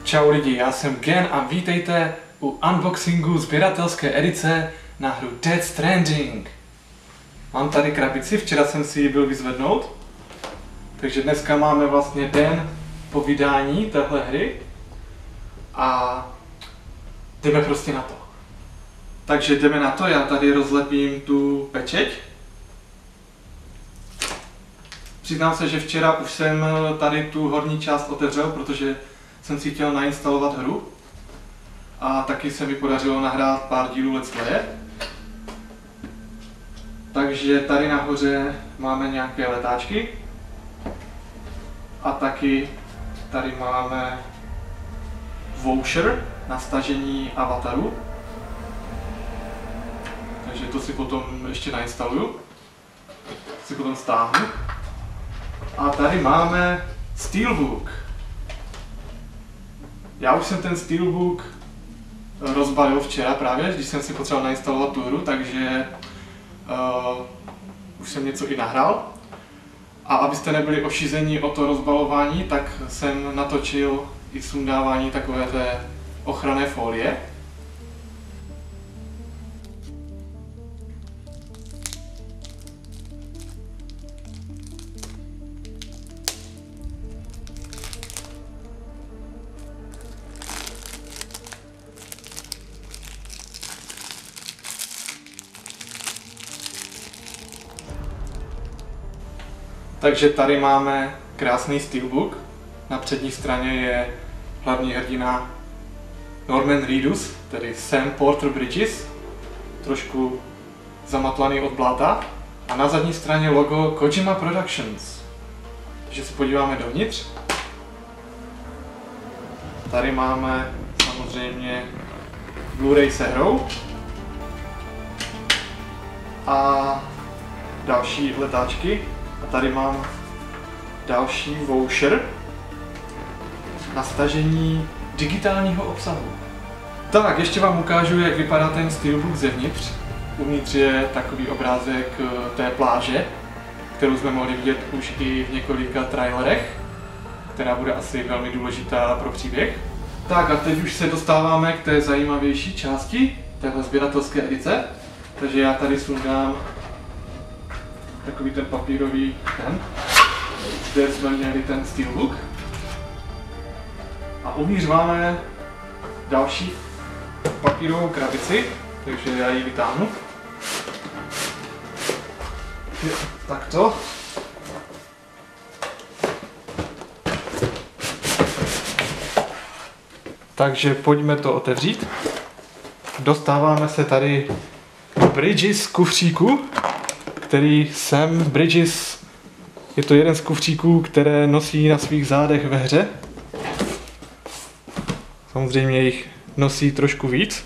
Čau lidi, já jsem Gen a vítejte u unboxingu sběratelské edice na hru Death Stranding. Mám tady krabici, včera jsem si ji byl vyzvednout, takže dneska máme vlastně den po vydání téhle hry a jdeme prostě na to. Takže jdeme na to, já tady rozlepím tu pečeť. Přiznám se, že včera už jsem tady tu horní část otevřel, protože jsem si chtěl nainstalovat hru. A taky se mi podařilo nahrát pár dílů Let's Playe. Takže tady nahoře máme nějaké letáčky. A taky tady máme voucher na stažení avataru. Takže to si potom ještě nainstaluju. Si potom stáhnu. A tady máme Steelbook. Já už jsem ten Steelbook rozbalil včera právě, když jsem si potřeboval nainstalovat tu hru, takže už jsem něco i nahrál. A abyste nebyli ošizení o to rozbalování, tak jsem natočil i sundávání takové té ochranné folie. Takže tady máme krásný steelbook. Na přední straně je hlavní hrdina Norman Reedus, tedy Sam Porter Bridges, trošku zamatlaný od bláta. A na zadní straně logo Kojima Productions. Takže se podíváme dovnitř. Tady máme samozřejmě Blu-ray se hrou. A další letáčky. A tady mám další voucher na stažení digitálního obsahu. Tak, ještě vám ukážu, jak vypadá ten steelbook zevnitř. Uvnitř je takový obrázek té pláže, kterou jsme mohli vidět už i v několika trailerech, která bude asi velmi důležitá pro příběh. Tak a teď už se dostáváme k té zajímavější části téhle sběratelské edice. Takže já tady sundám takový ten papírový ten, kde jsme měli ten steelbook. A uvnitř máme další papírovou krabici, takže já ji vytáhnu. Takto. Takže pojďme to otevřít. Dostáváme se tady k Bridges kufříku, který Sam Bridges, je to jeden z kufříků, které nosí na svých zádech ve hře. Samozřejmě jich nosí trošku víc.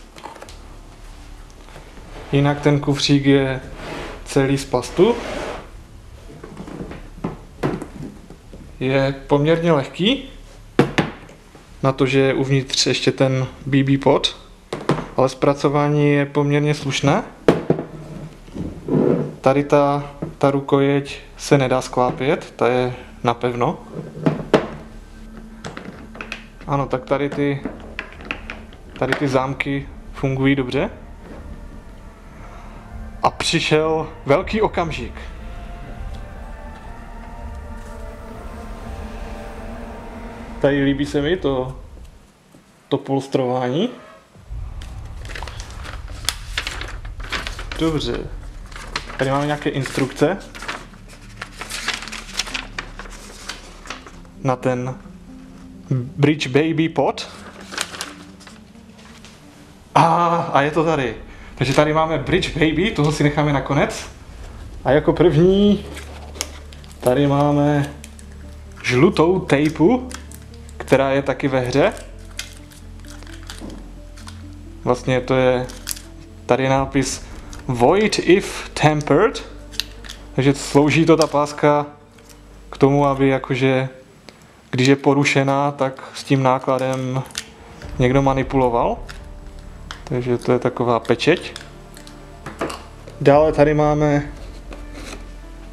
Jinak ten kufřík je celý z plastu. Je poměrně lehký, na to, že je uvnitř ještě ten BB pod, ale zpracování je poměrně slušné. Tady ta rukojeť se nedá sklápět, ta je napevno. Ano, tak tady ty zámky fungují dobře. A přišel velký okamžik. Tady líbí se mi to polstrování. Dobře. Tady máme nějaké instrukce na ten Bridge Baby Pod. A je to tady. Takže tady máme Bridge Baby, toho si necháme na konec. A jako první tady máme žlutou tejpu, která je taky ve hře. Vlastně to je, tady je nápis Void if tempered, takže slouží to ta páska k tomu, aby jakože, když je porušená, tak s tím nákladem někdo manipuloval. Takže to je taková pečeť. Dále tady máme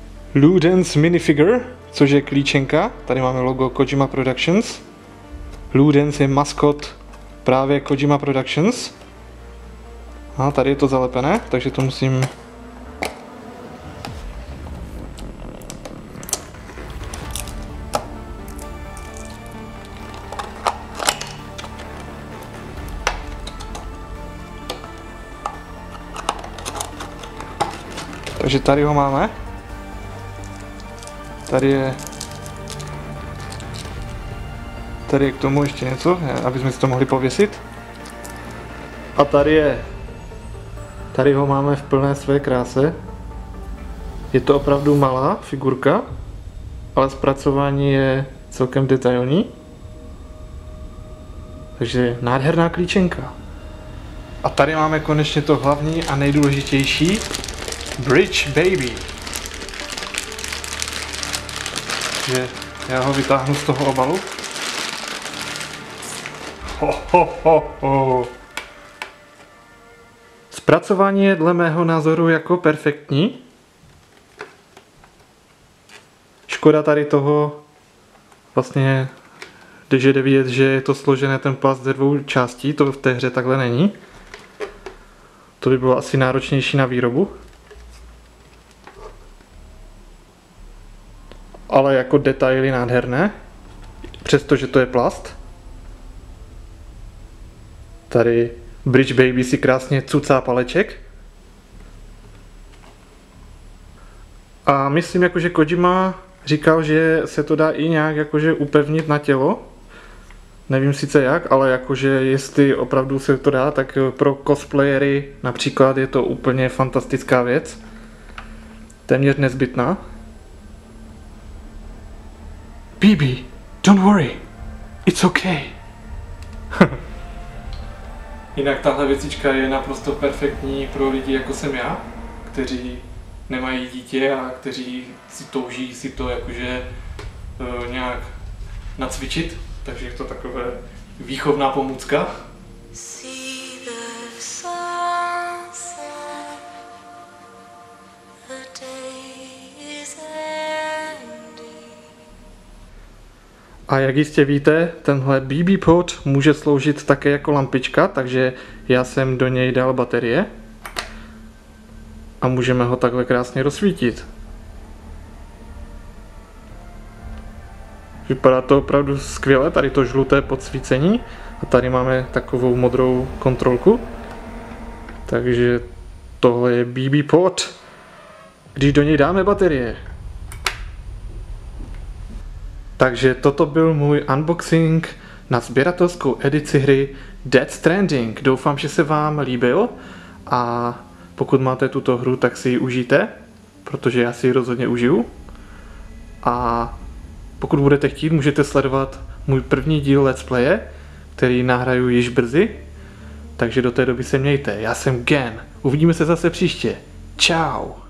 Ludens minifigure, což je klíčenka. Tady máme logo Kojima Productions. Ludens je maskot právě Kojima Productions. A tady je to zalepené, takže to musím... Takže tady ho máme. Tady je k tomu ještě něco, aby jsme si to mohli pověsit. A tady ho máme v plné své kráse. Je to opravdu malá figurka, ale zpracování je celkem detailní. Takže nádherná klíčenka. A tady máme konečně to hlavní a nejdůležitější. Bridge Baby. Takže já ho vytáhnu z toho obalu. Zpracování je dle mého názoru jako perfektní. Škoda tady toho, vlastně, když jde vidět, že je to složené ten plast ze 2 částí, to v té hře takhle není. To by bylo asi náročnější na výrobu. Ale jako detaily nádherné, přestože to je plast. Tady Bridge Baby si krásně cucá paleček. A myslím, jakože Kojima říkal, že se to dá i nějak jakože upevnit na tělo. Nevím sice jak, ale jakože jestli opravdu se to dá, tak pro cosplayery například je to úplně fantastická věc. Téměř nezbytná. Baby, don't worry, it's okay. Jinak tahle věcička je naprosto perfektní pro lidi jako jsem já, kteří nemají dítě a kteří si touží si to jakože nějak nacvičit, takže je to takové výchovná pomůcka. A jak jistě víte, tenhle BB pod může sloužit také jako lampička, takže já jsem do něj dal baterie a můžeme ho takhle krásně rozsvítit. Vypadá to opravdu skvěle, tady to žluté podsvícení a tady máme takovou modrou kontrolku. Takže tohle je BB pod, když do něj dáme baterie. Takže toto byl můj unboxing na sběratelskou edici hry Death Stranding. Doufám, že se vám líbil a pokud máte tuto hru, tak si ji užijte, protože já si ji rozhodně užiju. A pokud budete chtít, můžete sledovat můj první díl Let's Playe, který nahraju již brzy. Takže do té doby se mějte. Já jsem Gen. Uvidíme se zase příště. Čau.